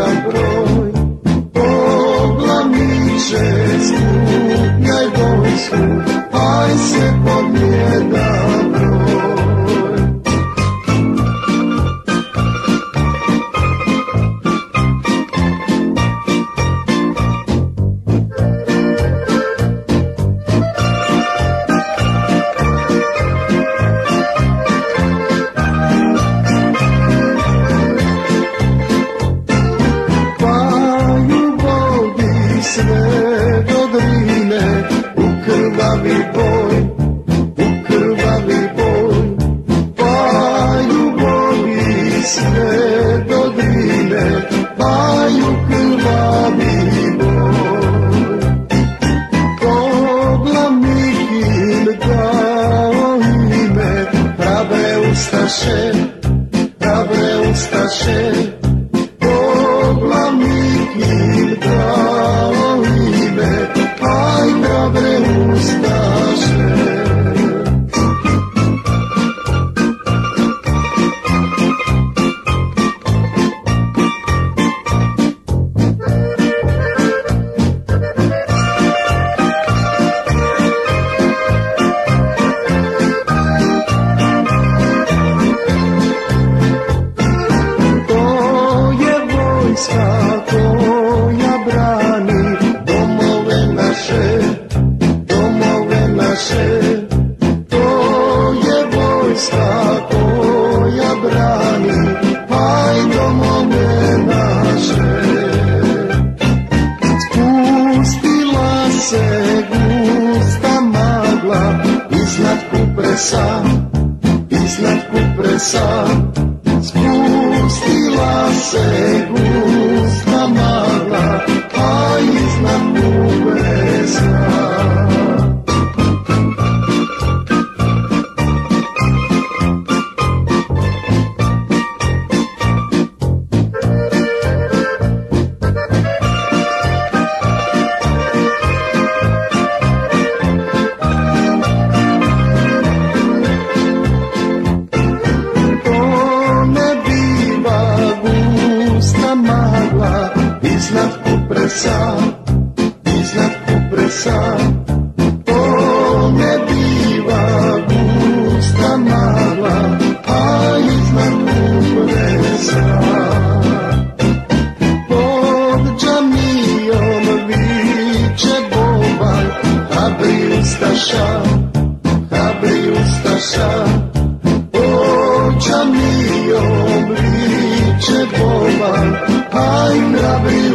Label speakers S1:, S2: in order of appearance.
S1: broj, poglavniče skupljaj vojsku, aj se pobjeda broj. Sve do Drine, u krvavi boj, paju voli sve do Drine, paju krvavi boj. Poglavnik im dao ime, prave ustaše, poglavnik im dao ime, aj prave ustaše. Koja brani domove naše, to je vojska koja brani, aj domove naše. Spustila se gusta magla iznad Kupresa, spustila se gusta magla, a iznad Kupresa. Iznad Kupresa, to ne biva gusta magla, a iznad Kupresa. Pod džamijom viče boban, hrabri ustaša, pod džamijom viče boban, aj hrabri